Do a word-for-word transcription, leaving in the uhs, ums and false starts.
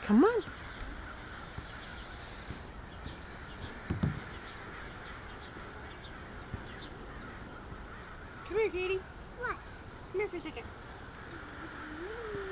Come on. Come here, Kady. What? Come here for a second.